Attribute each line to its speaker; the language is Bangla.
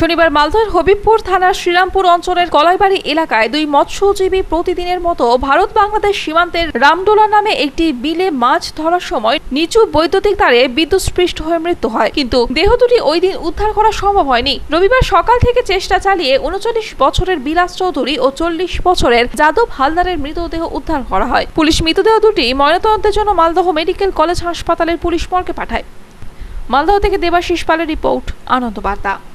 Speaker 1: শনিবার মালদহের হবিবপুর থানার শ্রীরামপুর অঞ্চলের কলাইবাড়ি এলাকায় দুই মৎস্যজীবী প্রতিদিনের মতো ভারত বাংলাদেশ সীমান্তের রামডোলা নামে একটি বিলে মাছ ধরার সময় নিচু বৈদ্যুতিক তারে বিদ্যুৎস্পৃষ্ট হয়ে মৃত্যু হয়, কিন্তু দেহ দুটি ওই দিন উদ্ধার করা সম্ভব হয়নি। রবিবার সকাল থেকে চেষ্টা চালিয়ে ৩৯ বছরের বিলাস চৌধুরী ও ৪০ বছরের যাদব হালদারের মৃতদেহ উদ্ধার করা হয়। পুলিশ মৃতদেহ দুটি ময়নাতদন্তের জন্য মালদহ মেডিকেল কলেজ হাসপাতালের পুলিশ মর্গে পাঠায়। মালদহ থেকে দেবাশিস পালের রিপোর্ট, আনন্দ বার্তা।